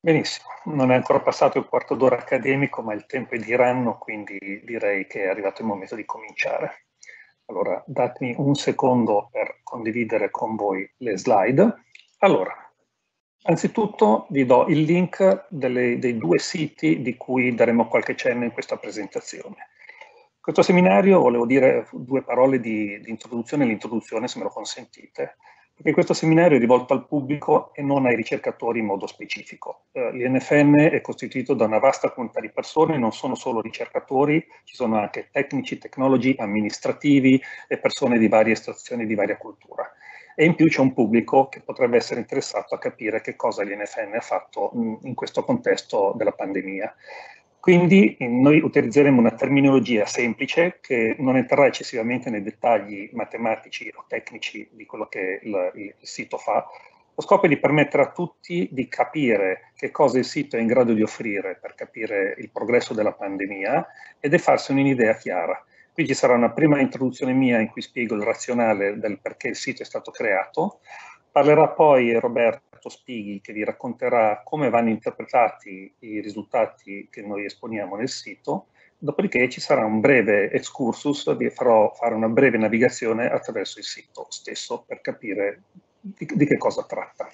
Benissimo, non è ancora passato il quarto d'ora accademico, ma il tempo è tiranno, quindi direi che è arrivato il momento di cominciare. Allora, datemi un secondo per condividere con voi le slide. Allora, anzitutto vi do il link dei due siti di cui daremo qualche cenno in questa presentazione. Questo seminario, volevo dire due parole di introduzione all'introduzione, se me lo consentite, perché questo seminario è rivolto al pubblico e non ai ricercatori in modo specifico. L'INFN è costituito da una vasta comunità di persone, non sono solo ricercatori, ci sono anche tecnici, tecnologi, amministrativi e persone di varie estrazioni, di varia cultura. E in più c'è un pubblico che potrebbe essere interessato a capire che cosa l'INFN ha fatto in questo contesto della pandemia. Quindi noi utilizzeremo una terminologia semplice che non entrerà eccessivamente nei dettagli matematici o tecnici di quello che il sito fa. Lo scopo è di permettere a tutti di capire che cosa il sito è in grado di offrire per capire il progresso della pandemia e di farsene un'idea chiara. Qui ci sarà una prima introduzione mia in cui spiego il razionale del perché il sito è stato creato. Parlerà poi Roberto Spighi che vi racconterà come vanno interpretati i risultati che noi esponiamo nel sito, dopodiché ci sarà un breve excursus, vi farò fare una breve navigazione attraverso il sito stesso per capire di che cosa tratta.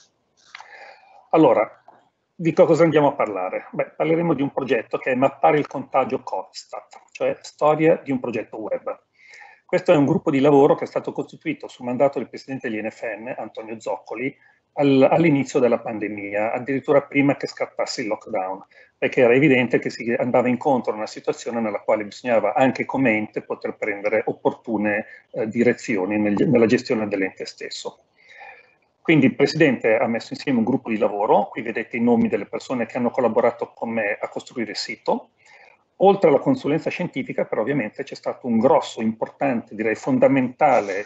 Allora, di cosa andiamo a parlare? Beh, parleremo di un progetto che è Mappare il contagio Covistat, cioè storia di un progetto web. Questo è un gruppo di lavoro che è stato costituito su mandato del presidente dell'INFN, Antonio Zoccoli, all'inizio della pandemia, addirittura prima che scattasse il lockdown, perché era evidente che si andava incontro a una situazione nella quale bisognava anche come ente poter prendere opportune direzioni nella gestione dell'ente stesso. Quindi il Presidente ha messo insieme un gruppo di lavoro, qui vedete i nomi delle persone che hanno collaborato con me a costruire il sito. Oltre alla consulenza scientifica, però ovviamente c'è stato un grosso, importante, direi fondamentale,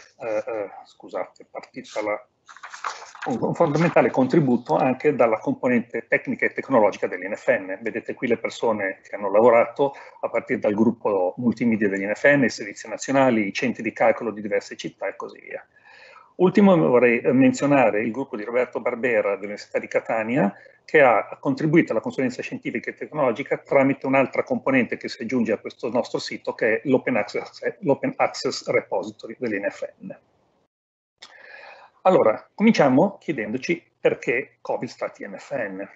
un fondamentale contributo anche dalla componente tecnica e tecnologica dell'INFN. Vedete qui le persone che hanno lavorato a partire dal gruppo multimedia dell'INFN, i servizi nazionali, i centri di calcolo di diverse città e così via. Ultimo vorrei menzionare il gruppo di Roberto Barbera dell'Università di Catania che ha contribuito alla consulenza scientifica e tecnologica tramite un'altra componente che si aggiunge a questo nostro sito che è l'Open Access Repository dell'INFN. Allora, cominciamo chiedendoci perché Covistat-INFN.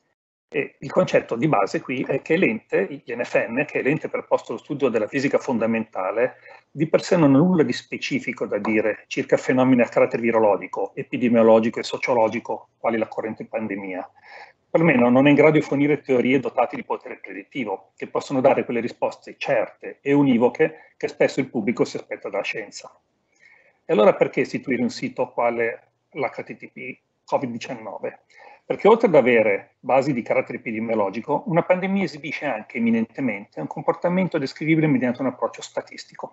E il concetto di base qui è che l'ente, l'INFN, che è l'ente preposto allo studio della fisica fondamentale, di per sé non ha nulla di specifico da dire circa fenomeni a carattere virologico, epidemiologico e sociologico, quali la corrente pandemia. Perlomeno non è in grado di fornire teorie dotate di potere predittivo, che possono dare quelle risposte certe e univoche che spesso il pubblico si aspetta dalla scienza. E allora perché istituire un sito quale l'HTTP Covid-19? Perché oltre ad avere basi di carattere epidemiologico, una pandemia esibisce anche eminentemente un comportamento descrivibile mediante un approccio statistico.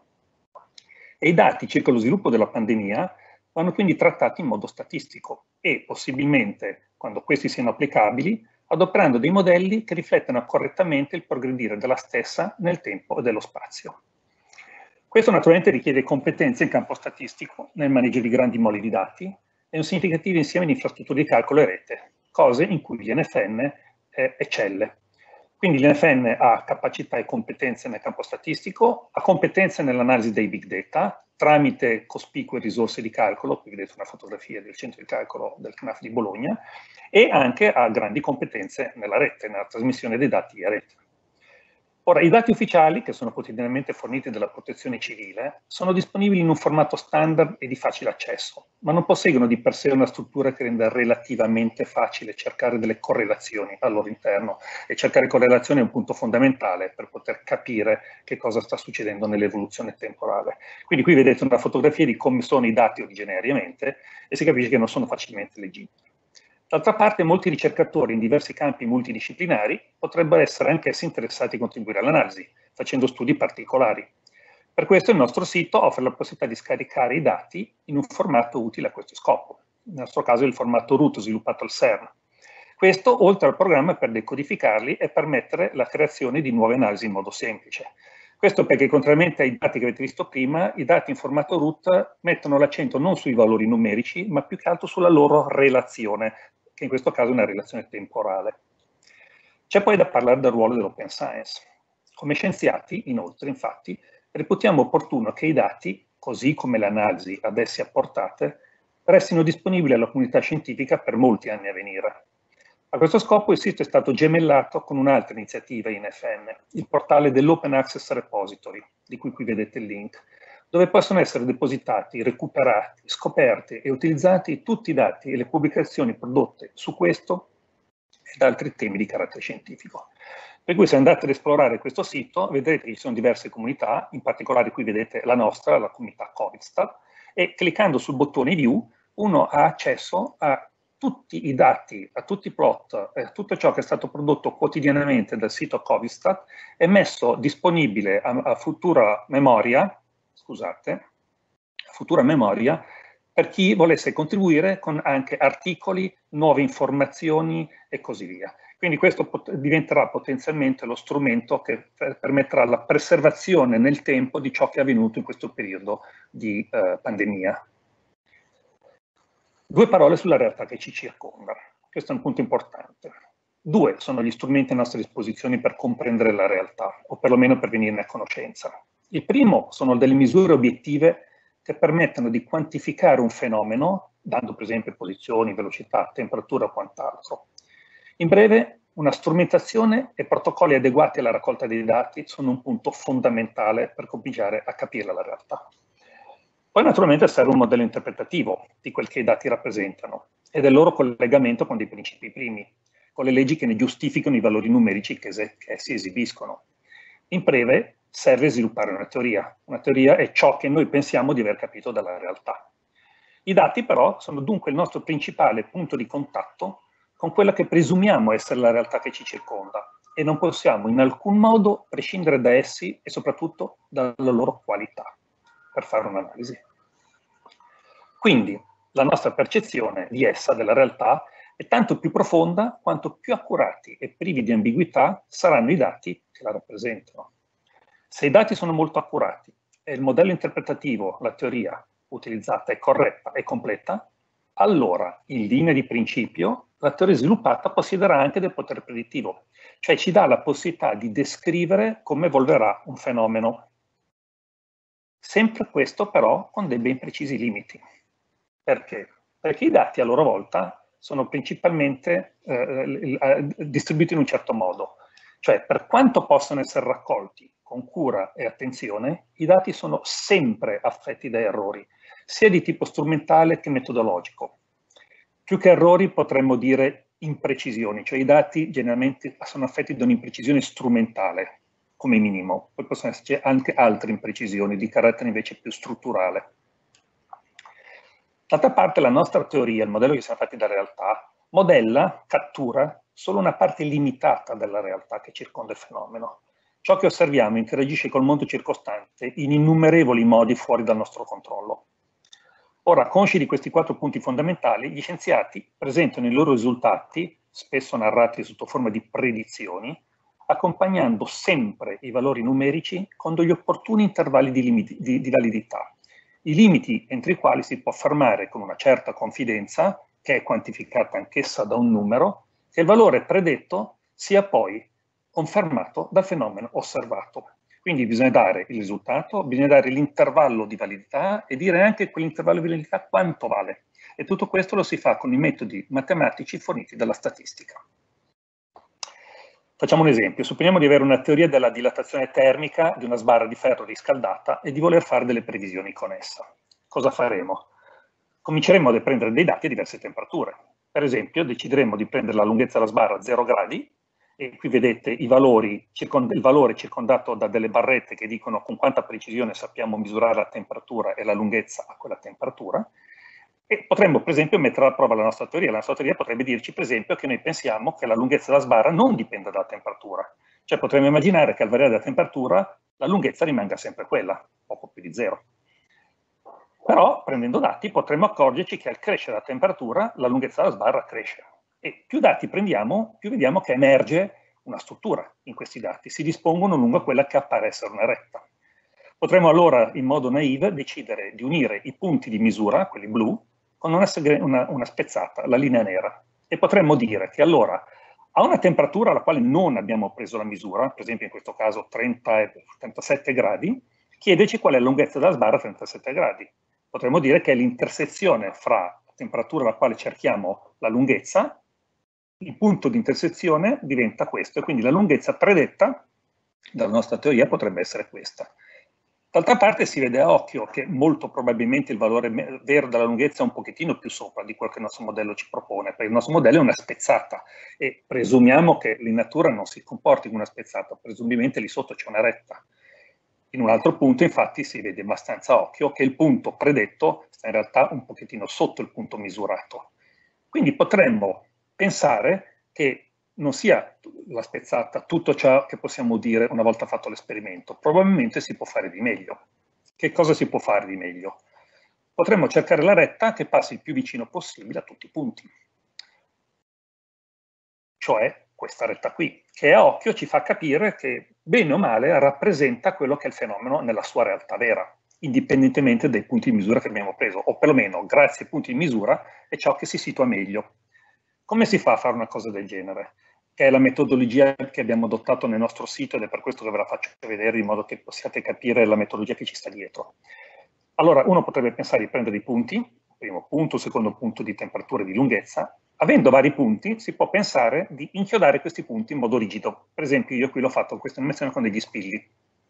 E i dati circa lo sviluppo della pandemia vanno quindi trattati in modo statistico e possibilmente, quando questi siano applicabili, adoperando dei modelli che riflettano correttamente il progredire della stessa nel tempo e dello spazio. Questo naturalmente richiede competenze in campo statistico, nel maneggio di grandi mole di dati e un significativo insieme di infrastrutture di calcolo e rete, cose in cui l'INFN eccelle. Quindi l'INFN ha capacità e competenze nel campo statistico, ha competenze nell'analisi dei big data tramite cospicue risorse di calcolo, qui vedete una fotografia del centro di calcolo del CNAF di Bologna, e anche ha grandi competenze nella rete, nella trasmissione dei dati a rete. Ora, i dati ufficiali, che sono quotidianamente forniti dalla Protezione Civile, sono disponibili in un formato standard e di facile accesso, ma non posseggono di per sé una struttura che renda relativamente facile cercare delle correlazioni al loro interno, e cercare correlazioni è un punto fondamentale per poter capire che cosa sta succedendo nell'evoluzione temporale. Quindi qui vedete una fotografia di come sono i dati originariamente e si capisce che non sono facilmente leggibili. D'altra parte, molti ricercatori in diversi campi multidisciplinari potrebbero essere anch'essi interessati a contribuire all'analisi, facendo studi particolari. Per questo il nostro sito offre la possibilità di scaricare i dati in un formato utile a questo scopo. Nel nostro caso è il formato root sviluppato al CERN. Questo, oltre al programma per decodificarli e permettere la creazione di nuove analisi in modo semplice. Questo perché, contrariamente ai dati che avete visto prima, i dati in formato root mettono l'accento non sui valori numerici, ma più che altro sulla loro relazione che in questo caso è una relazione temporale. C'è poi da parlare del ruolo dell'open science. Come scienziati, inoltre, infatti, reputiamo opportuno che i dati, così come le analisi ad essi apportate, restino disponibili alla comunità scientifica per molti anni a venire. A questo scopo il sito è stato gemellato con un'altra iniziativa INFN, il portale dell'Open Access Repository, di cui qui vedete il link, dove possono essere depositati, recuperati, scoperti e utilizzati tutti i dati e le pubblicazioni prodotte su questo ed altri temi di carattere scientifico. Per cui se andate ad esplorare questo sito vedrete che ci sono diverse comunità, in particolare qui vedete la nostra, la comunità COVIDstat, e cliccando sul bottone View uno ha accesso a tutti i dati, a tutti i plot, a tutto ciò che è stato prodotto quotidianamente dal sito COVIDstat è messo disponibile a futura memoria, per chi volesse contribuire con anche articoli, nuove informazioni e così via. Quindi questo diventerà potenzialmente lo strumento che permetterà la preservazione nel tempo di ciò che è avvenuto in questo periodo di pandemia. Due parole sulla realtà che ci circonda. Questo è un punto importante. Due sono gli strumenti a nostra disposizione per comprendere la realtà, o perlomeno per venirne a conoscenza. Il primo sono delle misure obiettive che permettono di quantificare un fenomeno, dando per esempio posizioni, velocità, temperatura o quant'altro. In breve, una strumentazione e protocolli adeguati alla raccolta dei dati sono un punto fondamentale per cominciare a capire la realtà. Poi naturalmente serve un modello interpretativo di quel che i dati rappresentano e del loro collegamento con dei principi primi, con le leggi che ne giustificano i valori numerici che essi esibiscono. In breve, serve sviluppare una teoria. Una teoria è ciò che noi pensiamo di aver capito dalla realtà. I dati però sono dunque il nostro principale punto di contatto con quella che presumiamo essere la realtà che ci circonda e non possiamo in alcun modo prescindere da essi e soprattutto dalla loro qualità per fare un'analisi. Quindi la nostra percezione di essa, della realtà, è tanto più profonda quanto più accurati e privi di ambiguità saranno i dati che la rappresentano. Se i dati sono molto accurati e il modello interpretativo, la teoria utilizzata è corretta e completa, allora, in linea di principio, la teoria sviluppata possiederà anche del potere predittivo, cioè ci dà la possibilità di descrivere come evolverà un fenomeno. Sempre questo però con dei ben precisi limiti. Perché? Perché i dati a loro volta sono principalmente distribuiti in un certo modo, cioè per quanto possano essere raccolti con cura e attenzione, i dati sono sempre affetti da errori, sia di tipo strumentale che metodologico. Più che errori potremmo dire imprecisioni, cioè i dati generalmente sono affetti da un'imprecisione strumentale, come minimo. Poi possono esserci anche altre imprecisioni di carattere invece più strutturale. D'altra parte la nostra teoria, il modello che siamo fatti dalla realtà, modella, cattura solo una parte limitata della realtà che circonda il fenomeno. Ciò che osserviamo interagisce col mondo circostante in innumerevoli modi fuori dal nostro controllo. Ora, consci di questi 4 punti fondamentali, gli scienziati presentano i loro risultati, spesso narrati sotto forma di predizioni, accompagnando sempre i valori numerici con degli opportuni intervalli di validità, i limiti entro i quali si può affermare con una certa confidenza, che è quantificata anch'essa da un numero, che il valore predetto sia poi confermato dal fenomeno osservato. Quindi bisogna dare il risultato, bisogna dare l'intervallo di validità e dire anche quell'intervallo di validità quanto vale. E tutto questo lo si fa con i metodi matematici forniti dalla statistica. Facciamo un esempio. Supponiamo di avere una teoria della dilatazione termica di una sbarra di ferro riscaldata e di voler fare delle previsioni con essa. Cosa faremo? Cominceremo a prendere dei dati a diverse temperature. Per esempio, decideremo di prendere la lunghezza della sbarra a 0 gradi, e qui vedete il valore circondato da delle barrette che dicono con quanta precisione sappiamo misurare la temperatura e la lunghezza a quella temperatura, e potremmo per esempio mettere alla prova la nostra teoria. La nostra teoria potrebbe dirci per esempio che noi pensiamo che la lunghezza della sbarra non dipenda dalla temperatura, cioè potremmo immaginare che al variare la temperatura la lunghezza rimanga sempre quella, poco più di 0. Però prendendo dati potremmo accorgerci che al crescere la temperatura la lunghezza della sbarra cresce. E più dati prendiamo, più vediamo che emerge una struttura in questi dati, si dispongono lungo quella che appare essere una retta. Potremmo allora, in modo naive, decidere di unire i punti di misura, quelli blu, con una spezzata, la linea nera. E potremmo dire che allora a una temperatura alla quale non abbiamo preso la misura, per esempio in questo caso 30 e 37 gradi, chiedeci qual è la lunghezza della sbarra a 37 gradi. Potremmo dire che è l'intersezione fra la temperatura alla quale cerchiamo la lunghezza, il punto di intersezione diventa questo, e quindi la lunghezza predetta dalla nostra teoria potrebbe essere questa. D'altra parte si vede a occhio che molto probabilmente il valore vero della lunghezza è un pochettino più sopra di quello che il nostro modello ci propone, perché il nostro modello è una spezzata e presumiamo che in natura non si comporti come una spezzata, presumibilmente lì sotto c'è una retta. In un altro punto infatti si vede abbastanza a occhio che il punto predetto sta in realtà un pochettino sotto il punto misurato. Quindi potremmo pensare che non sia la spezzata tutto ciò che possiamo dire una volta fatto l'esperimento. Probabilmente si può fare di meglio. Che cosa si può fare di meglio? Potremmo cercare la retta che passi il più vicino possibile a tutti i punti. Cioè questa retta qui, che a occhio ci fa capire che bene o male rappresenta quello che è il fenomeno nella sua realtà vera, indipendentemente dai punti di misura che abbiamo preso, o perlomeno grazie ai punti di misura è ciò che si situa meglio. Come si fa a fare una cosa del genere? Che è la metodologia che abbiamo adottato nel nostro sito ed è per questo che ve la faccio vedere in modo che possiate capire la metodologia che ci sta dietro. Allora, uno potrebbe pensare di prendere i punti, primo punto, secondo punto di temperatura e di lunghezza. Avendo vari punti, si può pensare di inchiodare questi punti in modo rigido. Per esempio, io qui l'ho fatto questa animazione con degli spilli.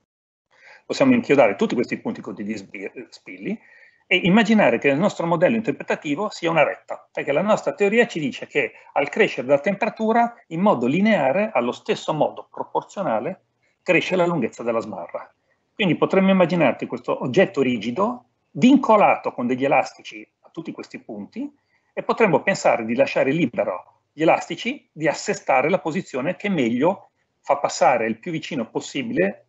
Possiamo inchiodare tutti questi punti con degli spilli e immaginare che il nostro modello interpretativo sia una retta, perché la nostra teoria ci dice che al crescere della temperatura, in modo lineare, allo stesso modo proporzionale, cresce la lunghezza della sbarra. Quindi potremmo immaginarti questo oggetto rigido, vincolato con degli elastici a tutti questi punti, e potremmo pensare di lasciare libero gli elastici di assestare la posizione che meglio fa passare il più vicino possibile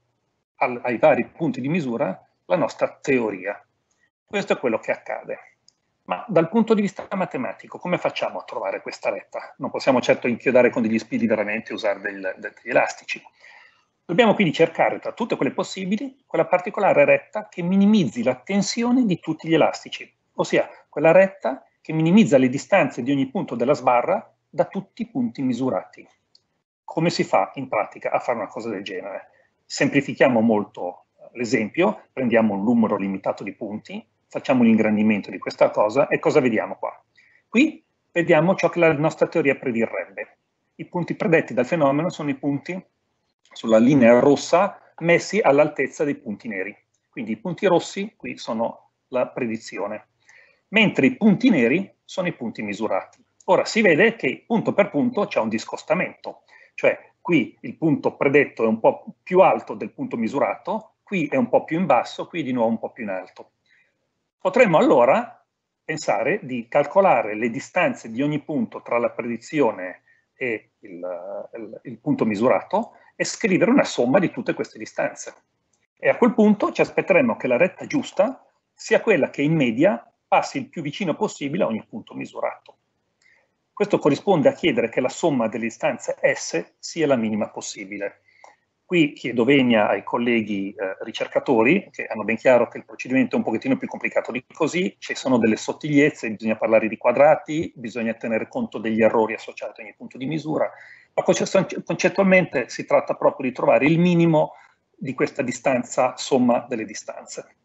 ai vari punti di misura la nostra teoria. Questo è quello che accade. Ma dal punto di vista matematico, come facciamo a trovare questa retta? Non possiamo certo inchiodare con degli spilli veramente e usare degli elastici. Dobbiamo quindi cercare tra tutte quelle possibili quella particolare retta che minimizzi la tensione di tutti gli elastici, ossia quella retta che minimizza le distanze di ogni punto della sbarra da tutti i punti misurati. Come si fa in pratica a fare una cosa del genere? Semplifichiamo molto l'esempio, prendiamo un numero limitato di punti, facciamo un ingrandimento di questa cosa e cosa vediamo qua? Qui vediamo ciò che la nostra teoria predirrebbe. I punti predetti dal fenomeno sono i punti sulla linea rossa messi all'altezza dei punti neri. Quindi i punti rossi qui sono la predizione, mentre i punti neri sono i punti misurati. Ora si vede che punto per punto c'è un discostamento, cioè qui il punto predetto è un po' più alto del punto misurato, qui è un po' più in basso, qui di nuovo un po' più in alto. Potremmo allora pensare di calcolare le distanze di ogni punto tra la predizione e il punto misurato e scrivere una somma di tutte queste distanze. E a quel punto ci aspetteremmo che la retta giusta sia quella che in media passi il più vicino possibile a ogni punto misurato. Questo corrisponde a chiedere che la somma delle distanze S sia la minima possibile. Qui chiedo venia ai colleghi ricercatori, che hanno ben chiaro che il procedimento è un pochettino più complicato di così, ci sono delle sottigliezze, bisogna parlare di quadrati, bisogna tenere conto degli errori associati a ogni punto di misura, ma concettualmente si tratta proprio di trovare il minimo di questa distanza, somma delle distanze.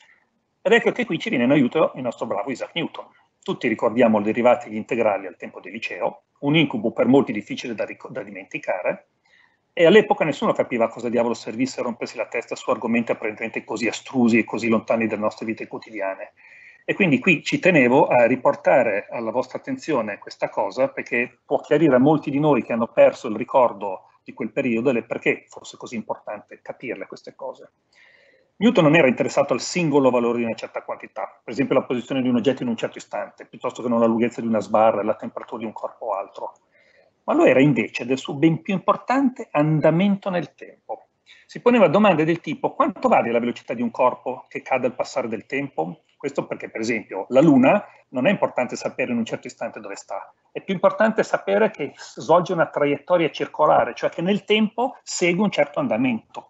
Ed ecco che qui ci viene in aiuto il nostro bravo Isaac Newton. Tutti ricordiamo le derivate e gli integrali al tempo del liceo, un incubo per molti difficile da dimenticare, e all'epoca nessuno capiva cosa diavolo servisse a rompersi la testa su argomenti apparentemente così astrusi e così lontani dalle nostre vite quotidiane. E quindi qui ci tenevo a riportare alla vostra attenzione questa cosa, perché può chiarire a molti di noi che hanno perso il ricordo di quel periodo e perché fosse così importante capirle queste cose. Newton non era interessato al singolo valore di una certa quantità, per esempio la posizione di un oggetto in un certo istante, piuttosto che non la lunghezza di una sbarra e la temperatura di un corpo o altro, ma lo era invece del suo ben più importante andamento nel tempo. Si poneva domande del tipo: quanto varia la velocità di un corpo che cade al passare del tempo? Questo perché, per esempio, la Luna non è importante sapere in un certo istante dove sta, è più importante sapere che svolge una traiettoria circolare, cioè che nel tempo segue un certo andamento.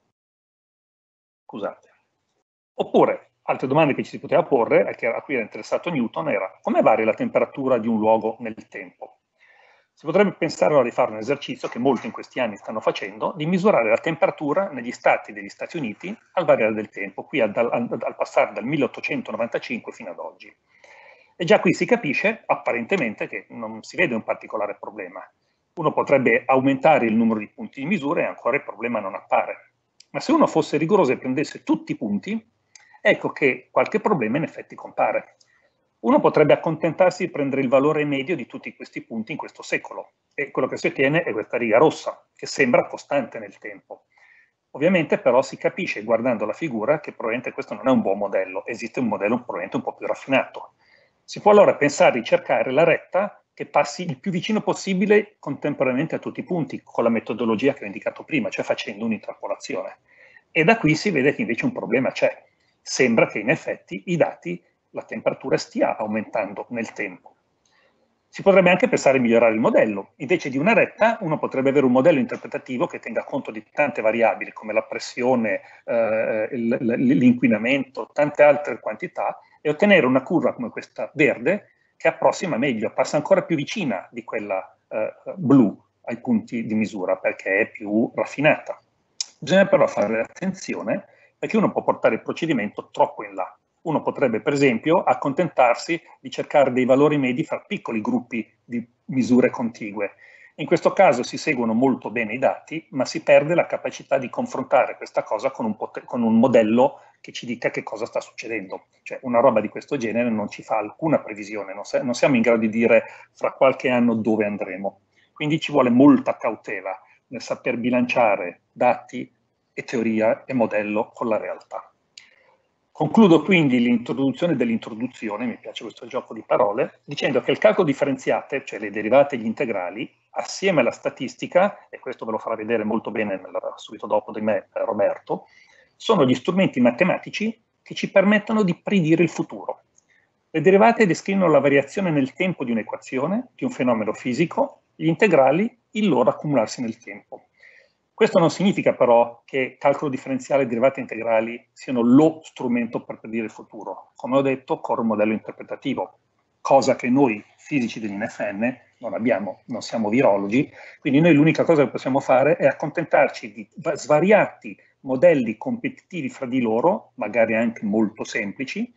Scusate. Oppure, altre domande che ci si poteva porre, a cui era interessato Newton, era: come varia la temperatura di un luogo nel tempo? Si potrebbe pensare allora di fare un esercizio che molti in questi anni stanno facendo, di misurare la temperatura negli stati degli Stati Uniti al variare del tempo, qui al passare dal 1895 fino ad oggi. E già qui si capisce, apparentemente, che non si vede un particolare problema. Uno potrebbe aumentare il numero di punti di misura e ancora il problema non appare. Ma se uno fosse rigoroso e prendesse tutti i punti, ecco che qualche problema in effetti compare. Uno potrebbe accontentarsi di prendere il valore medio di tutti questi punti in questo secolo, e quello che si ottiene è questa riga rossa, che sembra costante nel tempo. Ovviamente però si capisce guardando la figura che probabilmente questo non è un buon modello, esiste un modello probabilmente un po' più raffinato. Si può allora pensare di cercare la retta che passi il più vicino possibile contemporaneamente a tutti i punti, con la metodologia che ho indicato prima, cioè facendo un'interpolazione. E da qui si vede che invece un problema c'è. Sembra che in effetti i dati, la temperatura stia aumentando nel tempo. Si potrebbe anche pensare a migliorare il modello. Invece di una retta, uno potrebbe avere un modello interpretativo che tenga conto di tante variabili, come la pressione, l'inquinamento, tante altre quantità, e ottenere una curva come questa verde che approssima meglio, passa ancora più vicina di quella blu ai punti di misura, perché è più raffinata. Bisogna però fare attenzione, perché uno può portare il procedimento troppo in là. Uno potrebbe, per esempio, accontentarsi di cercare dei valori medi fra piccoli gruppi di misure contigue. In questo caso si seguono molto bene i dati, ma si perde la capacità di confrontare questa cosa con un modello che ci dica che cosa sta succedendo. Cioè, una roba di questo genere non ci fa alcuna previsione, non siamo in grado di dire fra qualche anno dove andremo. Quindi ci vuole molta cautela nel saper bilanciare dati e teoria e modello con la realtà. Concludo quindi l'introduzione dell'introduzione, mi piace questo gioco di parole, dicendo che il calcolo differenziale, cioè le derivate e gli integrali, assieme alla statistica, e questo ve lo farà vedere molto bene subito dopo di me Roberto, sono gli strumenti matematici che ci permettono di predire il futuro. Le derivate descrivono la variazione nel tempo di un'equazione, di un fenomeno fisico, gli integrali il loro accumularsi nel tempo. Questo non significa però che calcolo differenziale e derivate integrali siano lo strumento per predire il futuro. Come ho detto, occorre un modello interpretativo, cosa che noi fisici dell'INFN non abbiamo, non siamo virologi, quindi noi l'unica cosa che possiamo fare è accontentarci di svariati modelli competitivi fra di loro, magari anche molto semplici,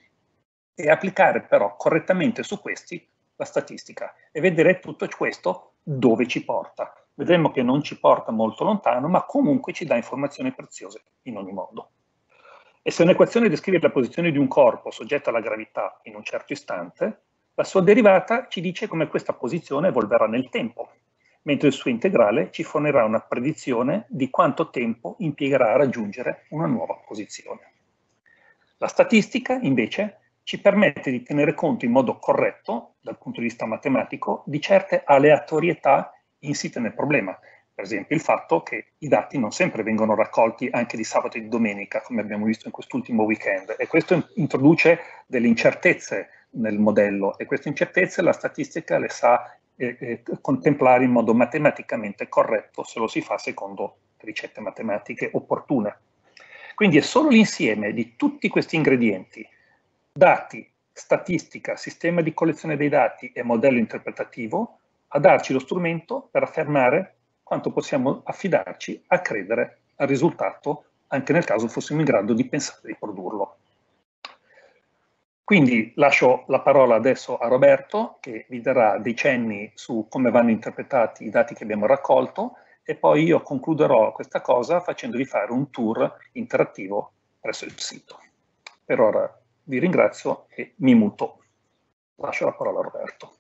e applicare però correttamente su questi la statistica e vedere tutto questo dove ci porta. Vedremo che non ci porta molto lontano, ma comunque ci dà informazioni preziose in ogni modo. E se un'equazione descrive la posizione di un corpo soggetto alla gravità in un certo istante, la sua derivata ci dice come questa posizione evolverà nel tempo, mentre il suo integrale ci fornirà una predizione di quanto tempo impiegherà a raggiungere una nuova posizione. La statistica, invece, ci permette di tenere conto in modo corretto, dal punto di vista matematico, di certe aleatorietà insite nel problema. Per esempio il fatto che i dati non sempre vengono raccolti anche di sabato e di domenica, come abbiamo visto in quest'ultimo weekend, e questo introduce delle incertezze nel modello, e queste incertezze la statistica le sa contemplare in modo matematicamente corretto se lo si fa secondo ricette matematiche opportune. Quindi è solo l'insieme di tutti questi ingredienti, dati, statistica, sistema di collezione dei dati e modello interpretativo, a darci lo strumento per affermare quanto possiamo affidarci a credere al risultato, anche nel caso fossimo in grado di pensare di produrlo. Quindi lascio la parola adesso a Roberto, che vi darà dei cenni su come vanno interpretati i dati che abbiamo raccolto, e poi io concluderò questa cosa facendovi fare un tour interattivo presso il sito. Per ora vi ringrazio e mi muto. Lascio la parola a Roberto.